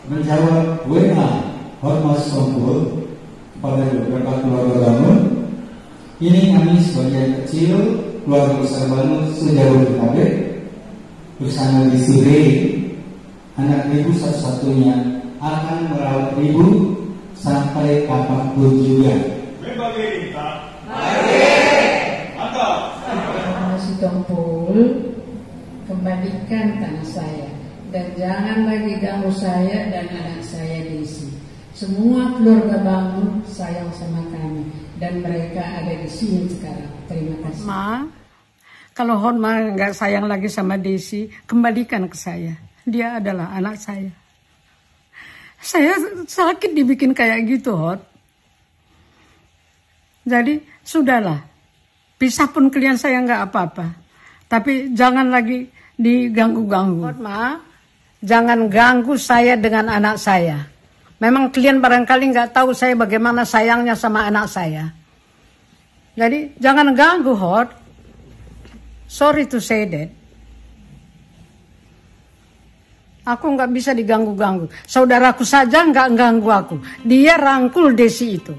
menjawab WA hormat songkul kepada beberapa keluarga Bangun. Ini kami sebagai kecil keluarga besar Bangun sejauh PKB bersama istri B, anak ibu satu-satunya akan merawat ibu sampai kapanpun juga. Masih Tompul, kembalikan tanah saya dan jangan lagi ganggu saya dan anak saya Desi. Semua keluarga Bangun sayang sama kami dan mereka ada di sini sekarang. Terima kasih. Ma, kalau Hotma nggak sayang lagi sama Desi, kembalikan ke saya. Dia adalah anak saya. Saya sakit dibikin kayak gitu, Hot. Jadi sudahlah, pisah pun kalian saya nggak apa-apa. Tapi jangan lagi diganggu-ganggu. Hotma, jangan ganggu saya dengan anak saya. Memang kalian barangkali nggak tahu saya bagaimana sayangnya sama anak saya. Jadi jangan ganggu, Hot. Sorry to say that. Aku nggak bisa diganggu-ganggu. Saudaraku saja nggak ganggu aku. Dia rangkul Desi itu.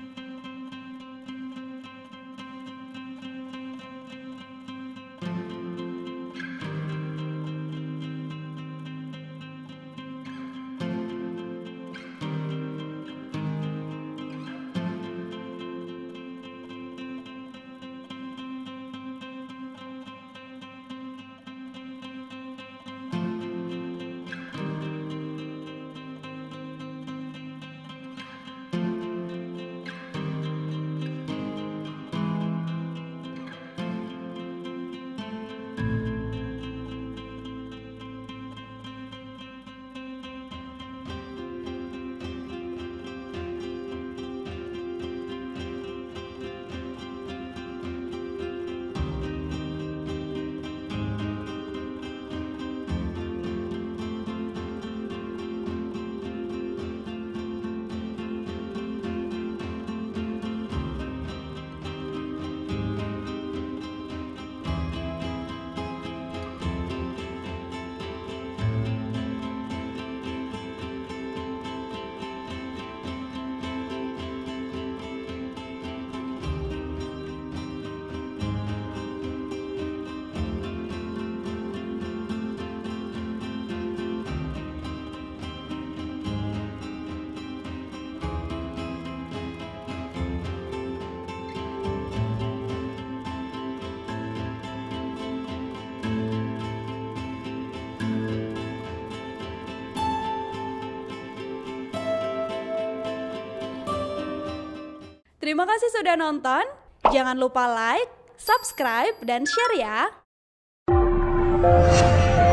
Terima kasih sudah nonton. Jangan lupa like, subscribe, dan share ya.